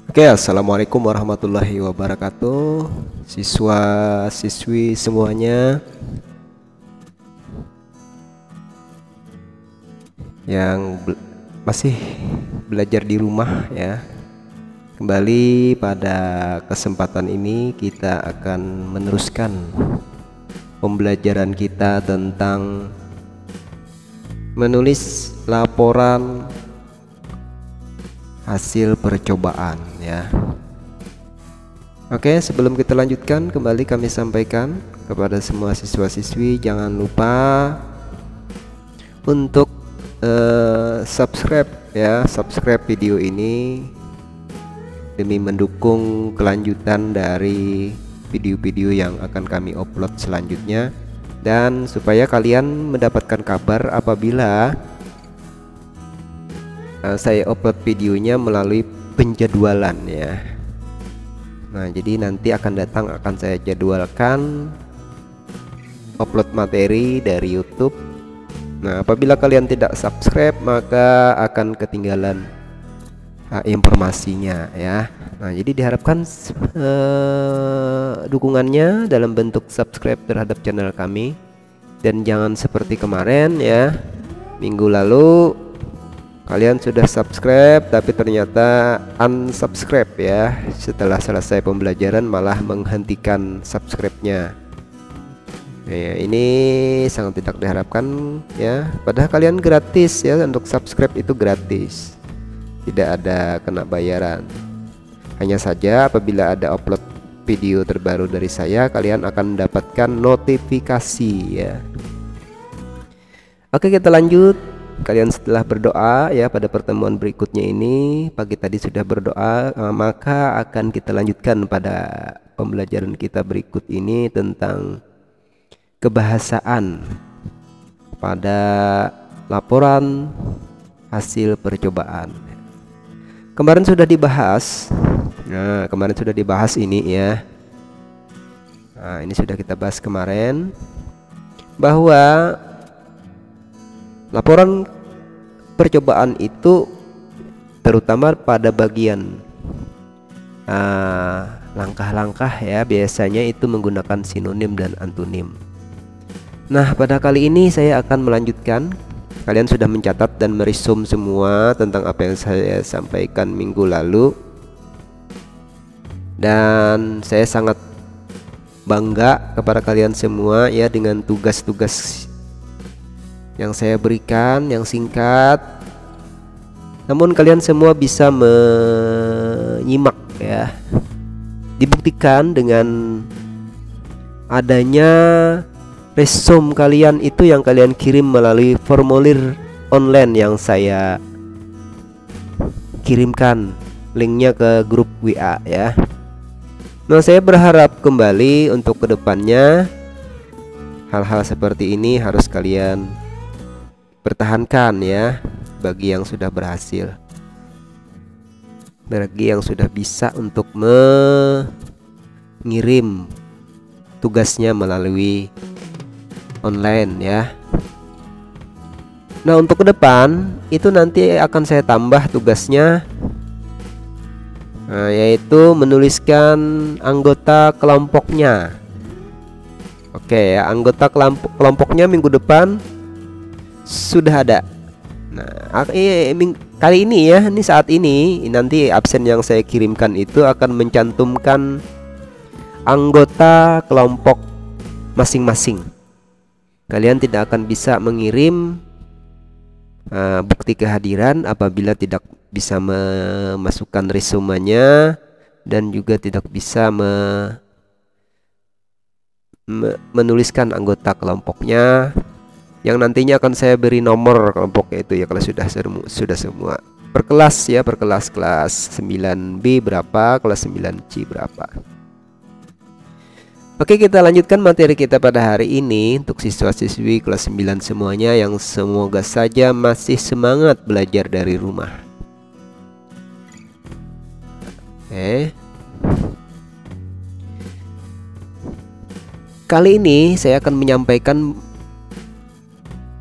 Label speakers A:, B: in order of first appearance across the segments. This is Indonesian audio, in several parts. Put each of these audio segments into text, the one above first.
A: Oke, assalamualaikum warahmatullahi wabarakatuh, siswa-siswi semuanya yang masih belajar di rumah ya. Kembali pada kesempatan ini kita akan meneruskan pembelajaran kita tentang menulis laporan hasil percobaan ya. Oke, sebelum kita lanjutkan, kembali kami sampaikan kepada semua siswa-siswi, jangan lupa untuk subscribe ya, subscribe video ini demi mendukung kelanjutan dari video-video yang akan kami upload selanjutnya, dan supaya kalian mendapatkan kabar apabila saya upload videonya melalui penjadwalan ya. Nah, jadi nanti akan saya jadwalkan upload materi dari YouTube. Nah, apabila kalian tidak subscribe maka akan ketinggalan informasinya ya. Nah, jadi diharapkan dukungannya dalam bentuk subscribe terhadap channel kami, dan jangan seperti kemarin ya, minggu lalu kalian sudah subscribe tapi ternyata unsubscribe ya, setelah selesai pembelajaran malah menghentikan subscribe-nya. Ya, ini sangat tidak diharapkan ya, padahal kalian gratis ya, untuk subscribe itu gratis, tidak ada kena bayaran. Hanya saja apabila ada upload video terbaru dari saya, kalian akan mendapatkan notifikasi ya. Oke, kita lanjut. Kalian setelah berdoa ya pada pertemuan berikutnya ini, pagi tadi sudah berdoa, maka akan kita lanjutkan pada pembelajaran kita berikut ini tentang kebahasaan pada laporan hasil percobaan. Kemarin sudah dibahas. Nah, kemarin sudah dibahas ini ya. Nah, ini sudah kita bahas kemarin bahwa laporan percobaan itu terutama pada bagian langkah-langkah ya, biasanya itu menggunakan sinonim dan antonim. Nah, pada kali ini saya akan melanjutkan. Kalian sudah mencatat dan meresum semua tentang apa yang saya sampaikan minggu lalu, dan saya sangat bangga kepada kalian semua ya dengan tugas-tugas yang saya berikan yang singkat, namun kalian semua bisa menyimak ya. Dibuktikan dengan adanya resume kalian itu yang kalian kirim melalui formulir online yang saya kirimkan linknya ke grup WA ya. Nah, saya berharap kembali untuk kedepannya hal-hal seperti ini harus kalian pertahankan ya, bagi yang sudah berhasil, bagi yang sudah bisa untuk mengirim tugasnya melalui online ya. Nah, untuk ke depan itu nanti akan saya tambah tugasnya, yaitu menuliskan anggota kelompoknya. Oke ya, anggota kelompoknya minggu depan sudah ada. Nah, kali ini ya, ini saat ini nanti absen yang saya kirimkan itu akan mencantumkan anggota kelompok masing-masing. Kalian tidak akan bisa mengirim bukti kehadiran apabila tidak bisa memasukkan resumenya, dan juga tidak bisa menuliskan anggota kelompoknya, yang nantinya akan saya beri nomor kelompoknya itu ya, kalau sudah semua per kelas ya, per kelas 9B berapa, kelas 9C berapa. Oke, kita lanjutkan materi kita pada hari ini untuk siswa-siswi kelas 9 semuanya yang semoga saja masih semangat belajar dari rumah. Oke. Kali ini saya akan menyampaikan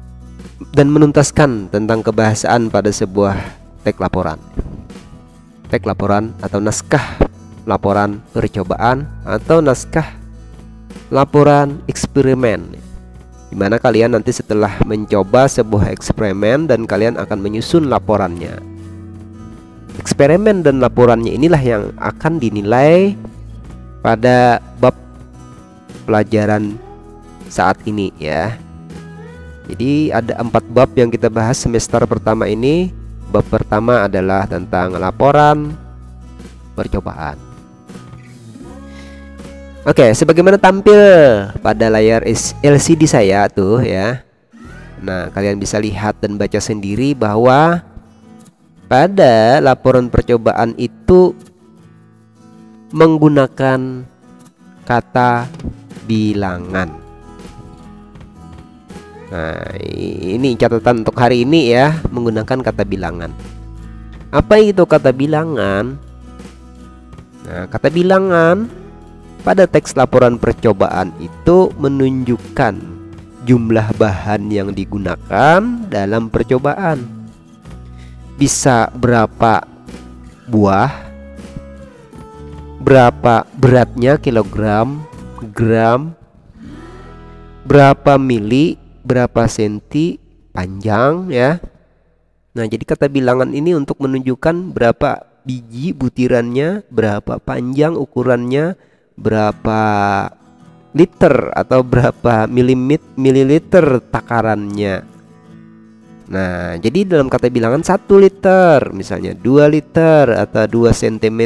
A: dan menuntaskan tentang kebahasaan pada sebuah teks laporan. teks laporan atau naskah laporan percobaan atau naskah laporan eksperimen, dimana kalian nanti setelah mencoba sebuah eksperimen dan kalian akan menyusun laporannya. Eksperimen dan laporannya inilah yang akan dinilai pada bab pelajaran saat ini ya. Jadi ada 4 bab yang kita bahas semester pertama ini. Bab pertama adalah tentang laporan percobaan. Oke, sebagaimana tampil pada layar LCD saya tuh ya. Nah, kalian bisa lihat dan baca sendiri bahwa pada laporan percobaan itu menggunakan kata bilangan. Nah, ini catatan untuk hari ini ya, menggunakan kata bilangan. Apa itu kata bilangan? Nah, kata bilangan pada teks laporan percobaan itu menunjukkan jumlah bahan yang digunakan dalam percobaan. Bisa berapa buah, berapa beratnya kilogram, gram, berapa mili, berapa senti panjang ya. Nah, jadi kata bilangan ini untuk menunjukkan berapa biji butirannya, berapa panjang ukurannya, berapa liter atau berapa mililiter takarannya. Nah, jadi dalam kata bilangan 1 liter, misalnya 2 liter atau 2 cm,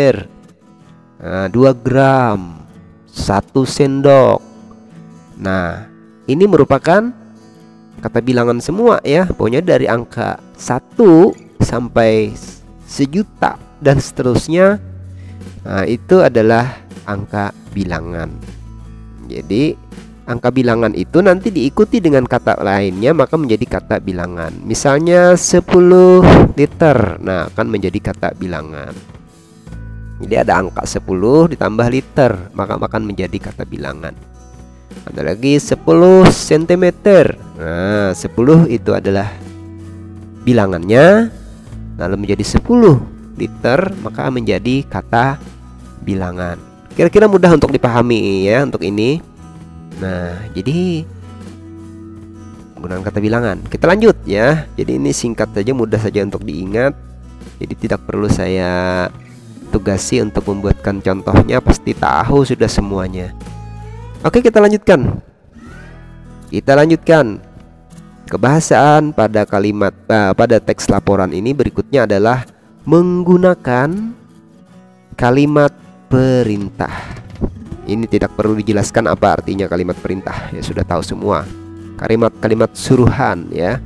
A: 2 gram, 1 sendok. Nah, ini merupakan kata bilangan semua ya. Pokoknya dari angka 1 sampai 1.000.000 dan seterusnya. Nah, itu adalah angka bilangan. Jadi angka bilangan itu nanti diikuti dengan kata lainnya, maka menjadi kata bilangan. Misalnya 10 liter, nah akan menjadi kata bilangan. Jadi ada angka 10 ditambah liter, maka akan menjadi kata bilangan. Ada lagi 10 cm. Nah, 10 itu adalah bilangannya. Lalu menjadi 10 liter, maka menjadi kata bilangan. Kira-kira mudah untuk dipahami ya untuk ini. Nah, jadi menggunakan kata bilangan. Kita lanjut ya. Jadi ini singkat saja, mudah saja untuk diingat. Jadi tidak perlu saya tugasi untuk membuatkan contohnya, pasti tahu sudah semuanya. Oke, kita lanjutkan. Kita lanjutkan. Kebahasaan pada kalimat pada teks laporan ini berikutnya adalah menggunakan kalimat perintah. Ini tidak perlu dijelaskan apa artinya kalimat perintah, ya sudah tahu semua. Kalimat-kalimat suruhan ya.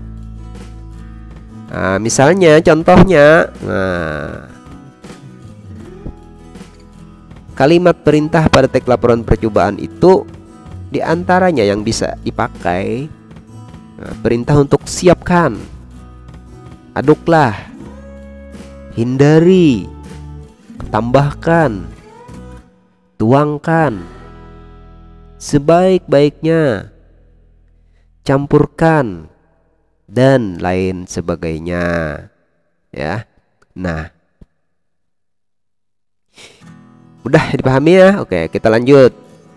A: Nah, misalnya contohnya, kalimat perintah pada teks laporan percobaan itu diantaranya yang bisa dipakai, perintah untuk siapkan, aduklah, hindari, tambahkan, tuangkan, sebaik-baiknya, campurkan, dan lain sebagainya ya. Nah, udah dipahami ya. Oke, kita lanjut.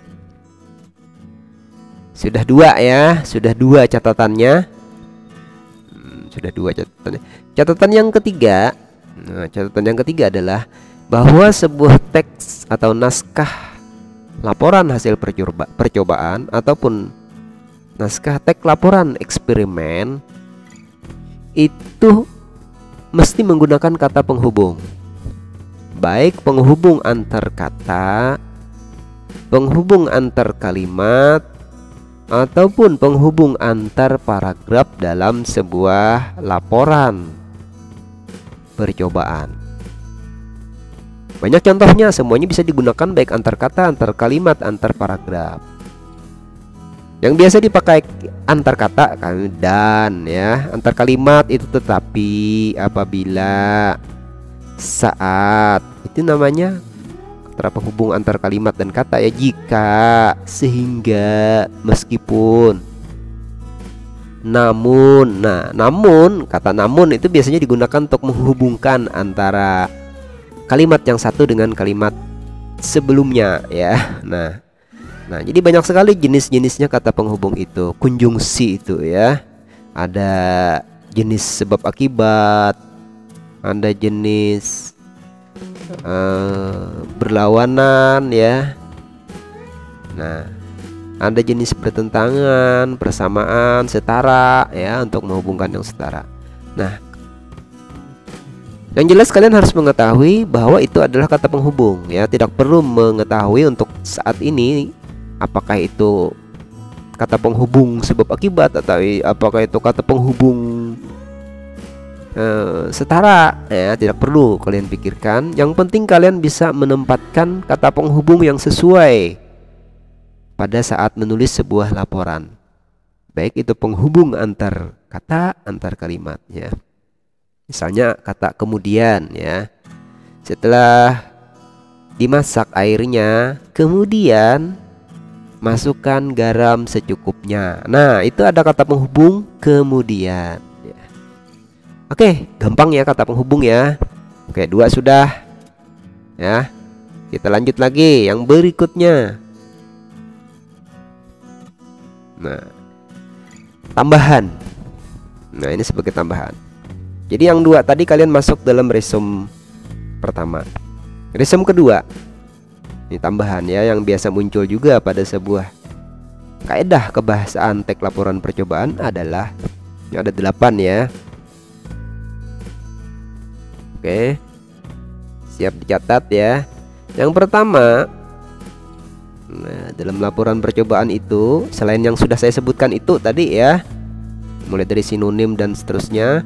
A: Sudah 2 ya, sudah 2 catatannya. Sudah 2 catatannya. Catatan yang ketiga, catatan yang ketiga adalah bahwa sebuah teks atau naskah laporan hasil percobaan ataupun naskah teks laporan eksperimen itu mesti menggunakan kata penghubung, baik penghubung antar kata, penghubung antar kalimat, ataupun penghubung antar paragraf dalam sebuah laporan percobaan. Banyak contohnya, semuanya bisa digunakan baik antar kata, antar kalimat, antar paragraf. Yang biasa dipakai antar kata kan dan ya, antar kalimat itu tetapi, apabila, saat. Itu namanya kata penghubung antar kalimat dan kata ya. Jika, sehingga, meskipun, namun. Nah, namun, kata namun itu biasanya digunakan untuk menghubungkan antara kalimat yang satu dengan kalimat sebelumnya ya. Nah, jadi banyak sekali jenis-jenisnya kata penghubung itu, konjungsi itu ya. Ada jenis sebab akibat, ada jenis berlawanan ya. Nah, ada jenis bertentangan, persamaan, setara ya, untuk menghubungkan yang setara. Nah, yang jelas kalian harus mengetahui bahwa itu adalah kata penghubung ya. Tidak perlu mengetahui untuk saat ini apakah itu kata penghubung sebab akibat atau apakah itu kata penghubung setara ya. Tidak perlu kalian pikirkan. Yang penting kalian bisa menempatkan kata penghubung yang sesuai pada saat menulis sebuah laporan, baik itu penghubung antar kata, antar kalimat ya. Misalnya kata kemudian ya, setelah dimasak airnya, kemudian masukkan garam secukupnya. Nah, itu ada kata penghubung kemudian ya. Oke, gampang ya kata penghubung ya. Oke, 2 sudah ya. Kita lanjut lagi yang berikutnya. Nah, tambahan. Nah, ini sebagai tambahan. Jadi yang 2 tadi kalian masuk dalam resume pertama. Resume kedua, ini tambahan ya, yang biasa muncul juga pada sebuah kaedah kebahasaan teks laporan percobaan adalah ini ada 8 ya. Oke, siap dicatat ya. Yang pertama, nah, dalam laporan percobaan itu selain yang sudah saya sebutkan itu tadi ya, mulai dari sinonim dan seterusnya.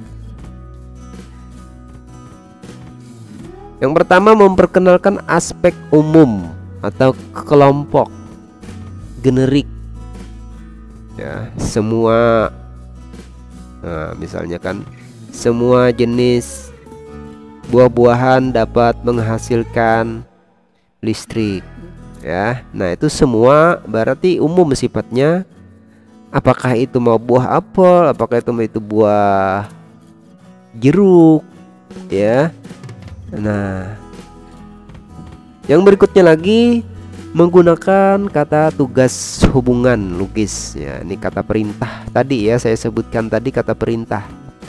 A: Yang pertama, memperkenalkan aspek umum atau kelompok generik ya, semua. Nah, misalnya kan semua jenis buah-buahan dapat menghasilkan listrik ya. Nah, itu semua berarti umum sifatnya. Apakah itu mau buah apel, apakah itu buah jeruk ya. Nah, yang berikutnya lagi menggunakan kata tugas hubungan logis ya. Ini kata perintah tadi ya, saya sebutkan tadi kata perintah.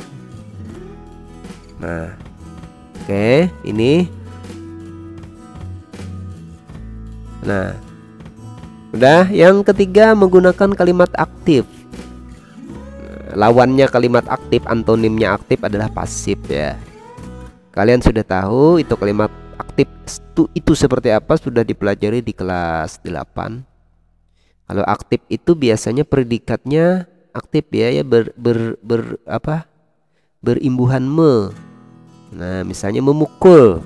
A: Nah, oke, ini. Nah, udah. Yang ketiga, menggunakan kalimat aktif. Lawannya kalimat aktif, antonimnya aktif adalah pasif ya. Kalian sudah tahu itu kalimat aktif itu seperti apa, sudah dipelajari di kelas 8. Kalau aktif itu biasanya predikatnya aktif ya, berimbuhan me. Nah, misalnya memukul,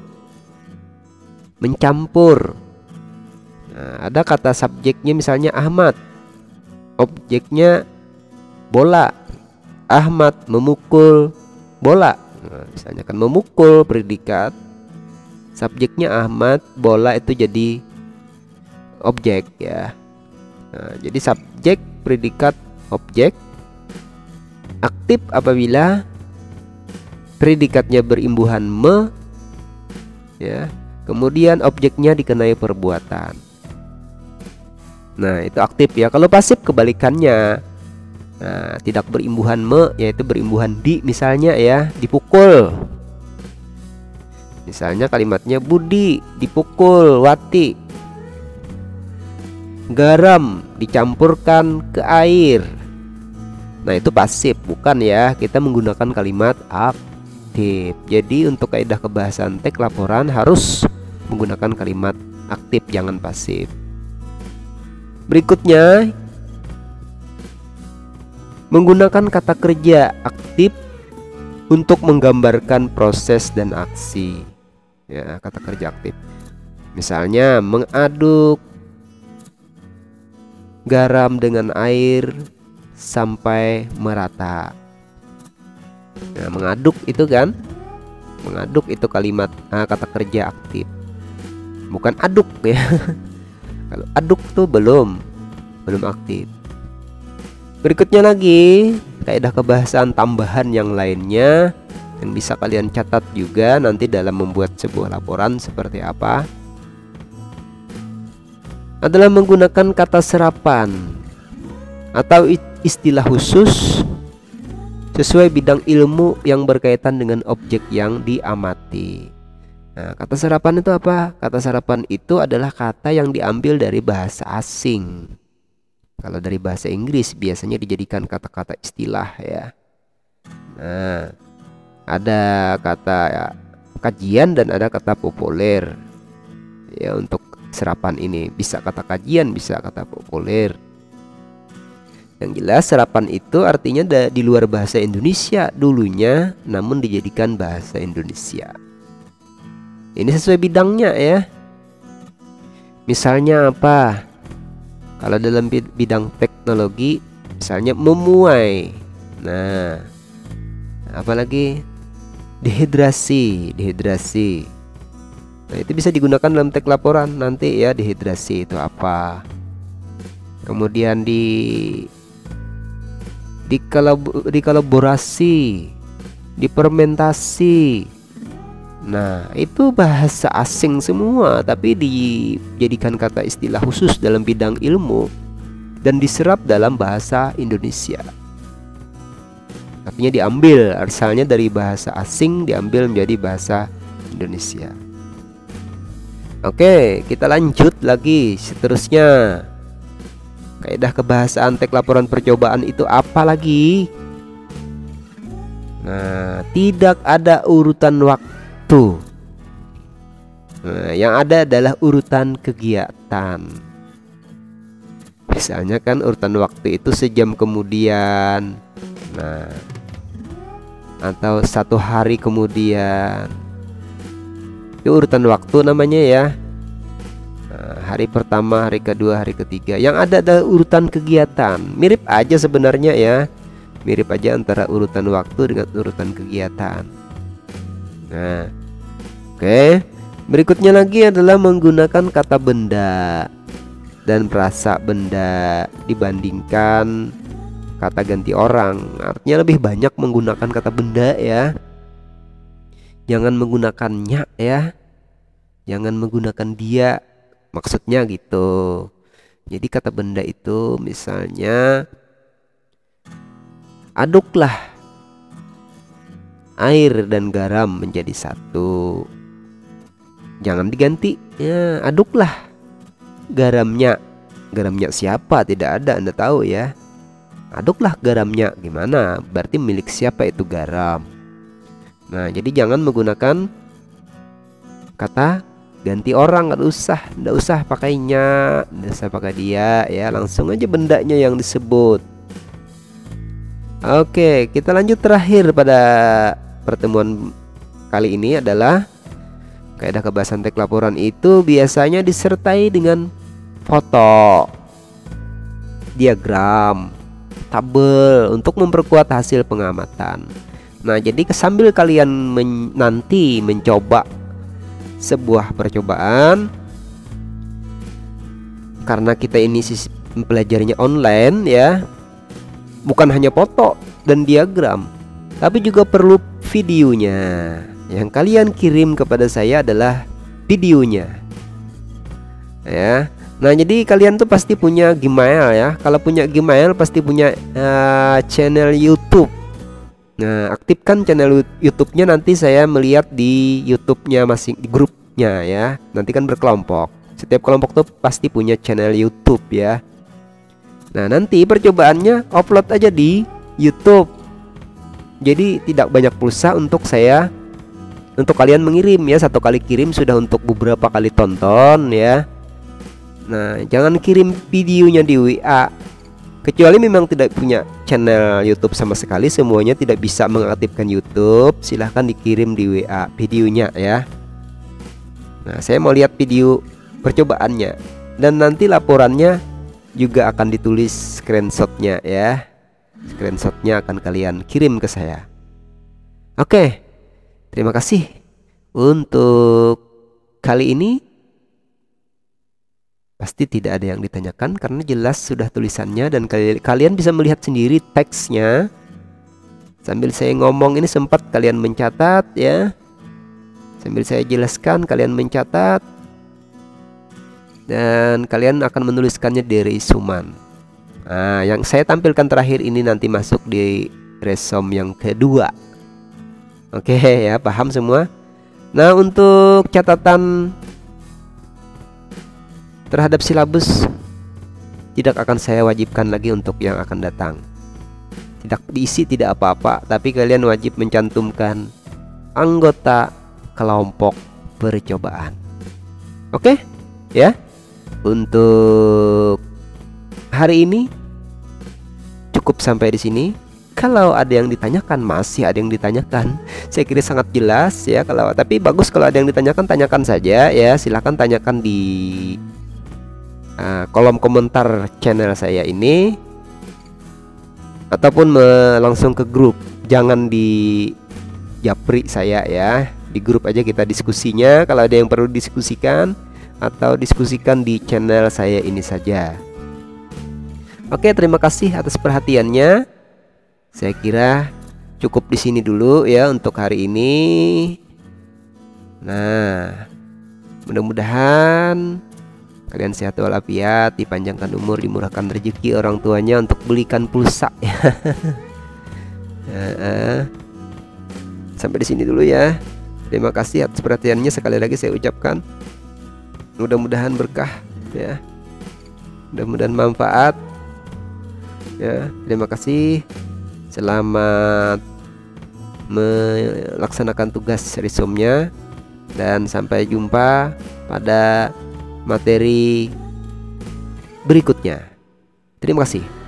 A: mencampur. Nah, ada kata subjeknya misalnya Ahmad, objeknya bola. Ahmad memukul bola. Nah, misalnya kan memukul predikat, subjeknya Ahmad, bola itu jadi objek ya. Nah, jadi subjek, predikat, objek. Aktif apabila predikatnya berimbuhan me ya, kemudian objeknya dikenai perbuatan. Nah, itu aktif ya. Kalau pasif kebalikannya. Nah, tidak berimbuhan me, yaitu berimbuhan di, misalnya ya, dipukul. Misalnya kalimatnya Budi dipukul Wati. Garam dicampurkan ke air. Nah, itu pasif, bukan ya. Kita menggunakan kalimat aktif. Jadi untuk kaidah kebahasaan teks laporan harus menggunakan kalimat aktif, jangan pasif. Berikutnya, menggunakan kata kerja aktif untuk menggambarkan proses dan aksi ya, kata kerja aktif. Misalnya mengaduk garam dengan air sampai merata. Nah, mengaduk itu kan, mengaduk itu kalimat kata kerja aktif, bukan aduk ya. Kalau aduk tuh belum aktif. Berikutnya lagi, kaidah kebahasaan tambahan yang lainnya yang bisa kalian catat juga nanti dalam membuat sebuah laporan seperti apa adalah menggunakan kata serapan atau istilah khusus sesuai bidang ilmu yang berkaitan dengan objek yang diamati. Nah, kata serapan itu apa? Kata serapan itu adalah kata yang diambil dari bahasa asing. Kalau dari bahasa Inggris biasanya dijadikan kata-kata istilah ya. Nah, ada kata ya, kajian dan ada kata populer. Ya, untuk serapan ini bisa kata kajian, bisa kata populer. Yang jelas serapan itu artinya di luar bahasa Indonesia dulunya, namun dijadikan bahasa Indonesia. Ini sesuai bidangnya ya. Misalnya apa? Kalau dalam bidang teknologi, misalnya memuai. Nah, apalagi dehidrasi. Nah, itu bisa digunakan dalam teks laporan nanti ya, dehidrasi itu apa. Kemudian dikolaborasi, difermentasi. Nah, itu bahasa asing semua, tapi dijadikan kata istilah khusus dalam bidang ilmu dan diserap dalam bahasa Indonesia. Artinya diambil asalnya dari bahasa asing, diambil menjadi bahasa Indonesia. Oke, kita lanjut lagi seterusnya. Kaidah kebahasaan teks laporan percobaan itu apa lagi? Nah, tidak ada urutan waktu. Nah, yang ada adalah urutan kegiatan. Misalnya kan urutan waktu itu sejam kemudian. Nah, atau 1 hari kemudian. Itu urutan waktu namanya ya. Hari pertama, hari kedua, hari ketiga. Yang ada adalah urutan kegiatan. Mirip aja sebenarnya ya. Mirip aja antara urutan waktu dengan urutan kegiatan. Nah, oke. Berikutnya lagi adalah menggunakan kata benda dan perasa benda dibandingkan kata ganti orang. Artinya lebih banyak menggunakan kata benda ya. Jangan menggunakannya ya. Jangan menggunakan dia. Maksudnya gitu. Jadi kata benda itu misalnya aduklah air dan garam menjadi satu. Jangan diganti ya, aduklah garamnya. Garamnya siapa? Tidak ada, Anda tahu ya. Aduklah garamnya. Gimana? Berarti milik siapa itu garam. Nah, jadi jangan menggunakan kata ganti orang, nggak usah pakainya, nggak usah pakai dia ya, langsung aja bendanya yang disebut. Oke, kita lanjut terakhir pada pertemuan kali ini adalah kaidah kebahasaan teks laporan itu biasanya disertai dengan foto, diagram, tabel untuk memperkuat hasil pengamatan. Nah, jadi sambil kalian nanti mencoba sebuah percobaan, karena kita ini mempelajarinya online ya, bukan hanya foto dan diagram, tapi juga perlu videonya. Yang kalian kirim kepada saya adalah videonya ya. Nah, jadi kalian tuh pasti punya Gmail ya. Kalau punya Gmail pasti punya channel YouTube. Nah, aktifkan channel YouTube-nya, nanti saya melihat di YouTube-nya masing di grupnya ya. Nanti kan berkelompok. Setiap kelompok tuh pasti punya channel YouTube ya. Nah, nanti percobaannya upload aja di YouTube. Jadi tidak banyak pulsa untuk kalian mengirim ya. 1 kali kirim sudah untuk beberapa kali tonton ya. Nah, jangan kirim videonya di WA. Kecuali memang tidak punya channel YouTube sama sekali, semuanya tidak bisa mengaktifkan YouTube, silahkan dikirim di WA videonya ya. Nah, saya mau lihat video percobaannya, dan nanti laporannya juga akan ditulis screenshotnya ya. Screenshotnya akan kalian kirim ke saya. Oke, terima kasih untuk kali ini. Pasti tidak ada yang ditanyakan karena jelas sudah tulisannya dan kalian bisa melihat sendiri teksnya. Sambil saya ngomong ini sempat kalian mencatat ya. Sambil saya jelaskan kalian mencatat. Dan kalian akan menuliskannya di resumen. Nah, yang saya tampilkan terakhir ini nanti masuk di resume yang kedua. Oke ya, paham semua? Nah, untuk catatan terhadap silabus tidak akan saya wajibkan lagi untuk yang akan datang. Tidak diisi tidak apa-apa, tapi kalian wajib mencantumkan anggota kelompok percobaan. Oke? Ya. Untuk hari ini cukup sampai di sini. Kalau ada yang ditanyakan, masih ada yang ditanyakan, saya kira sangat jelas ya. Tapi bagus kalau ada yang ditanyakan, tanyakan saja ya. Silahkan tanyakan di kolom komentar channel saya ini, ataupun langsung ke grup. Jangan di japri saya ya. Di grup aja kita diskusinya. Kalau ada yang perlu diskusikan, atau diskusikan di channel saya ini saja. Oke, terima kasih atas perhatiannya. Saya kira cukup di sini dulu ya untuk hari ini. Nah, mudah-mudahan kalian sehat walafiat, dipanjangkan umur, dimurahkan rezeki orang tuanya untuk belikan pulsa ya. Sampai di sini dulu ya. Terima kasih atas perhatiannya, sekali lagi saya ucapkan. Mudah-mudahan berkah ya. Mudah-mudahan manfaat ya. Terima kasih. Selamat melaksanakan tugas resumenya, dan sampai jumpa pada materi berikutnya. Terima kasih.